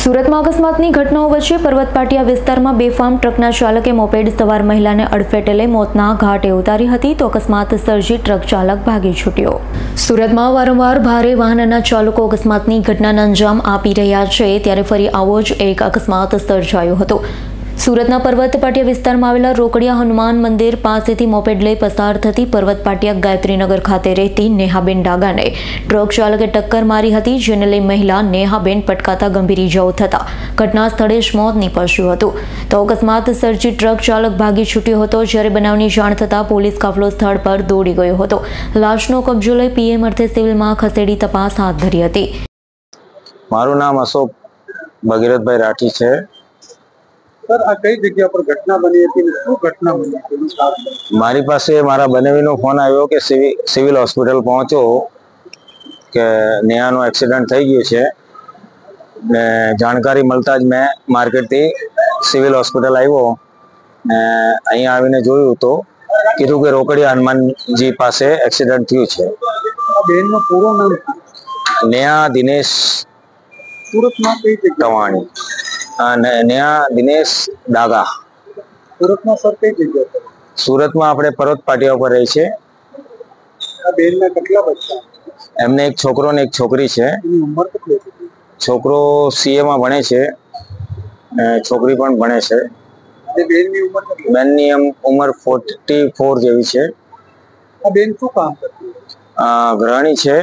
સુરતમાં અકસ્માતની ઘટનાઓ વચ્ચે પર્વત પાટિયા વિસ્તારમાં બેફામ ટ્રકના ચાલકે મોપેડ સવાર મહિલાને અડફેટે લઈ મોતના ઘાટે ઉતારી હતી તો અકસ્માત સર્જી ટ્રક ચાલક ભાગી છૂટ્યો। સુરતમાં વારંવાર ભારે વાહનના ચાલકો અકસ્માતની ઘટનાને અંજામ આપી રહ્યા છે ત્યારે ફરી આવો જ એક અકસ્માત સર્જાયો હતો। સુરતના પર્વત પાટિયા વિસ્તારમાં આવેલા રોકડિયા હનુમાન મંદિર પાસેથી મોપેડ લઈ પસાર થતી પર્વત પાટિયા ગાયત્રીનગર ખાતે રહેતી નેહાબેન ડાગાને ટ્રક ચાલકે ટક્કર મારી હતી, જેને લઈ મહિલા નેહાબેન પટકાતા ગંભીર ઇજાઓ થતા ઘટના સ્થળે જ મોત નીપજ્યું હતું। તો અકસ્માત સર્જી ટ્રક ચાલક ભાગી છૂટ્યો હતો। જ્યારે બનાવની જાણ થતાં પોલીસ કાફલો સ્થળ પર દોડી ગયો હતો। લાશનો કબજો લઈ પીએમ અર્થે સિવિલમાં ખસેડી તપાસ હાથ ધરી હતી। મારું નામ અશોક ભગીરથભાઈ રાઠી છે। सर आ कई जगह पर घटना बनी थी, શું ઘટના બની હતી? મારી પાસે મારા બનેવીનો ફોન આવ્યો કે સિવિલ હોસ્પિટલ પહોંચો કે નેહાનો એક્સિડન્ટ થઈ ગયો છે ને જાણકારી મળતા જ મેં માર્કેટથી સિવિલ હોસ્પિટલ આવ્યો ને અહીંયા આવીને જોયું તો કીધું કે રોકડિયા હનુમાનજી પાસે એક્સિડન્ટ થયું છે। બેનનું પૂરું નામ નેહા દિનેશ સુરતમાં કઈ જગ્યાએ તવાણી નેહા દિનેશ ડાગા। સુરતમાં સર કઈ જગ્યાએ? સુરતમાં આપણે પર્વત પાટિયા ઉપર રહી છે। આ બેનના કેટલા બચ્ચા? એમને એક છોકરો ને એક છોકરી છે। એની ઉંમર કેટલી છે? છોકરો સીએ માં ભણે છે, છોકરી પણ ભણે છે। બેનની ઉંમર કેટલી? બેનની ઉંમર 44 જેવી છે। આ બેન શું કામ કરતી? ગૃહિણી છે।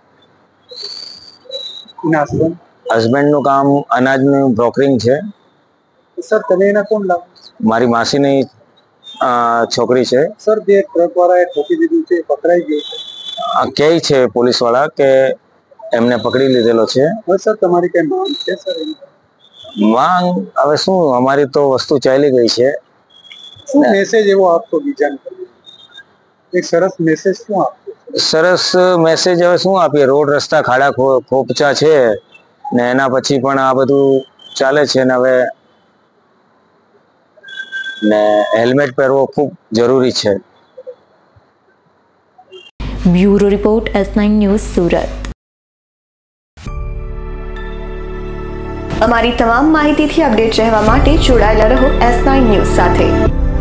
એના હસબન્ડ નું કામ અનાજનું બ્રોકરિંગ છે। સર તમે એના કોણ લાવો? મારી માસીની છોકરી છે। સર જે ટ્રક વાળાએ ઠોકી દીધું છે પકડાઈ ગયું છે? કહે છે પોલીસ વાળા કે એમને પકડી લીધેલો છે। સર તમારી કઈ માંગ છે? સર માંગ હવે શું, અમારી તો વસ્તુ ચાલી ગઈ છે। શું મેસેજ એવો આપતો બીજાને? એક સરસ મેસેજ શું આપતો? સરસ મેસેજ હવે શું આપીએ? રોડ રસ્તા ખાડા ખોપચા છે ને એના પછી પણ આ બધું ચાલે છે ને હવે ને હેલ્મેટ પહેરવો ખૂબ જરૂરી છે। Bureau report S9 news Surat. અમારી તમામ માહિતીથી અપડેટ રહેવા માટે જોડાયેલા રહો S9 ન્યૂઝ સાથે।